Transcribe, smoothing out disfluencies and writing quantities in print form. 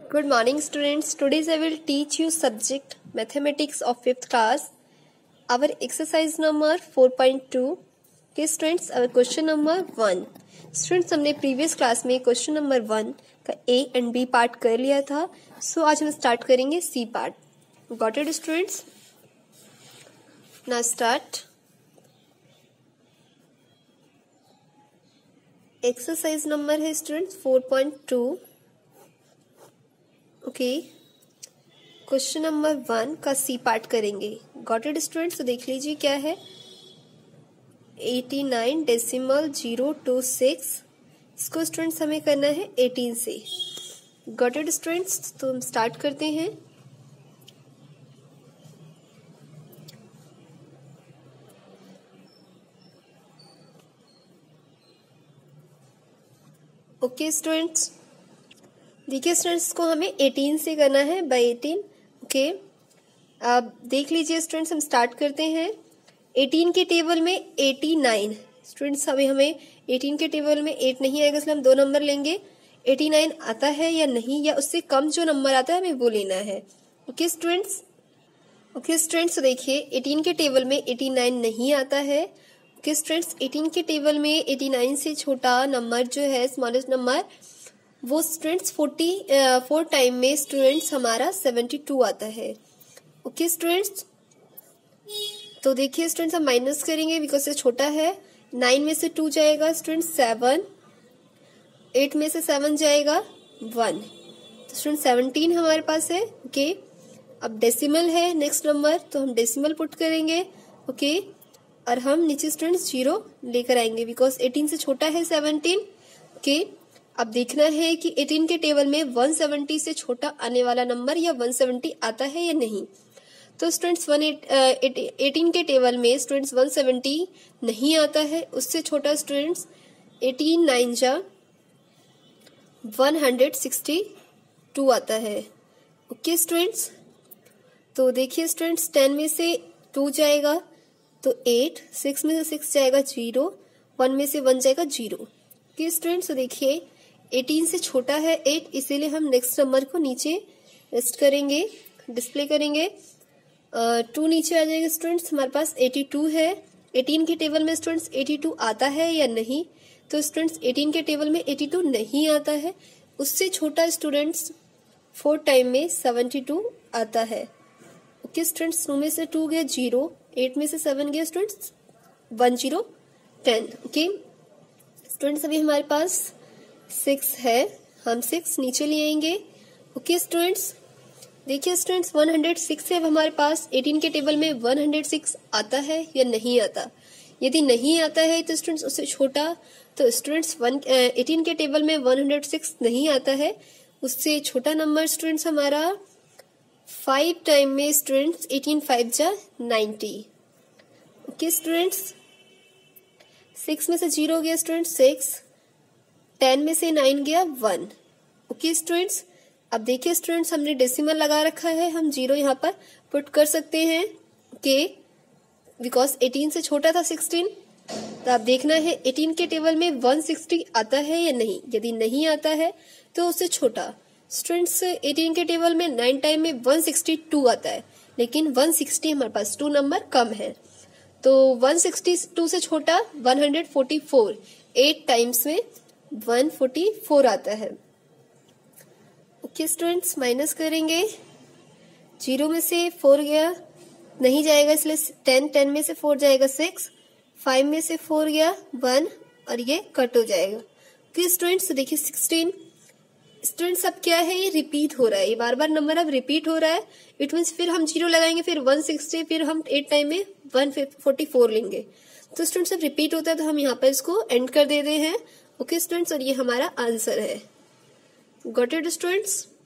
Good morning students. Today I will teach you subject mathematics of 5th class. Our exercise number 4.2. Okay students, our question number 1. Students हमने previous class में question number 1 का A and B part कर लिया था. So आज हम start करेंगे C part. Got it students? Now start. Exercise number है students 4.2. ओके क्वेश्चन नंबर 1 का सी पार्ट करेंगे. Got it students. तो देख लीजिए क्या है 89.026. इसको स्टूडेंट्स हमें करना है 18 से. Got it students. तो हम स्टार्ट करते हैं. ओके स्टूडेंट्स, देखिए स्टूडेंट्स को हमें 18 से करना है बाय 18. ओके अब देख लीजिए स्टूडेंट्स, हम स्टार्ट करते हैं. 18 के टेबल में 89. स्टूडेंट्स अभी हमें 18 के टेबल में 8 नहीं आएगा, इसलिए हम 2 नंबर लेंगे. 89 आता है या नहीं, या उससे कम जो नंबर आता है हमें वो लेना है. Okay students. ओके स्टूडेंट्स, तो देखिए 18 के टेबल में 89 नहीं आता है. ओके स्टूडेंट्स, 18 के टेबल में 89 से छोटा नंबर जो है स्मॉलेस्ट नंबर वो स्टूडेंट्स 4 टाइम में स्टूडेंट्स हमारा 72 आता है. ओके स्टूडेंट्स, तो देखिए स्टूडेंट्स हम माइनस करेंगे बिकॉज ये छोटा है. 9 में से 2 जाएगा स्टूडेंट्स 7. 8 में से 7 जाएगा 1. तो स्टूडेंट 17 हमारे पास है. ओके अब डेसिमल है नेक्स्ट नंबर, तो हम डेसिमल पुट करेंगे. ओके और हम नीचे स्टूडेंट्स 0 लेकर आएंगे बिकॉज 18 से छोटा है 17. ओके अब देखना है कि 18 के टेबल में 170 से छोटा आने वाला नंबर या 170 आता है या नहीं. तो स्टूडेंट्स 18 के टेबल में स्टूडेंट्स 170 नहीं आता है. उससे छोटा स्टूडेंट्स 18 9 जा 162 आता है. ओके स्टूडेंट्स, तो देखिए स्टूडेंट्स 10 में से 2 जाएगा तो 8. 6 में से 6 जाएगा 0. 1 में से 1 जाएगा 0. ओके स्टूडेंट्स, तो देखिए 18 से छोटा है 8, इसीलिए हम नेक्स्ट नंबर को नीचे लिस्ट करेंगे, डिस्प्ले करेंगे. 2 नीचे आ जाएगा स्टूडेंट्स. हमारे पास 82 है. 18 के टेबल में स्टूडेंट्स 82 आता है या नहीं, तो स्टूडेंट्स 18 के टेबल में 82 नहीं आता है. उससे छोटा स्टूडेंट्स 4 टाइम में 72 आता है. ओके स्टूडेंट्स, 2 में से 2 गया 0. 8 में से 7 गया स्टूडेंट्स 1 0 10. ओके स्टूडेंट्स, अभी हमारे पास 6 है, हम 6 नीचे ले आएंगे. ओके स्टूडेंट्स, देखिए स्टूडेंट्स 106 है हमारे पास. 18 के टेबल में 106 आता है या नहीं आता. यदि नहीं आता है तो स्टूडेंट्स उससे छोटा, तो स्टूडेंट्स 18 के टेबल में 106 नहीं आता है. उससे छोटा नंबर स्टूडेंट्स हमारा 5 टाइम में स्टूडेंट्स 18 5 जा 90. ओके स्टूडेंट्स, 6 में से 0 गया स्टूडेंट्स 6. 10 में से 9 गया 1. ओके स्टूडेंट्स, अब देखिए स्टूडेंट्स हमने डेसिमल लगा रखा है, हम 0 यहाँ पर पुट कर सकते हैं. ओके बिकॉज 18 से छोटा था 16. तो आप देखना है 18 के टेबल में 160 आता है या नहीं. यदि नहीं आता है तो उससे छोटा स्टूडेंट्स 18 के टेबल में 9 टाइम में 162 आता है, लेकिन 160 हमारे पास 2 नंबर कम है. तो 162 से छोटा 144. 8 टाइम्स में 144 आता है. ओके स्टूडेंट्स, माइनस करेंगे. 0 में से 4 गया नहीं जाएगा, इसलिए 10 में से 4 जाएगा 6. 5 में से 4 गया 1 और ये कट हो जाएगा. ओके स्टूडेंट्स, देखिए 16. स्टूडेंट्स अब क्या है, ये रिपीट हो रहा है, ये बार बार नंबर अब रिपीट हो रहा है. इट मीन्स फिर हम 0 लगाएंगे, फिर 160, फिर हम 8 टाइम में 144 लेंगे. तो स्टूडेंट्स अब रिपीट होता है, तो हम यहाँ पर इसको एंड कर देते हैं. ओके स्टूडेंट्स, और ये हमारा आंसर है. Got it students.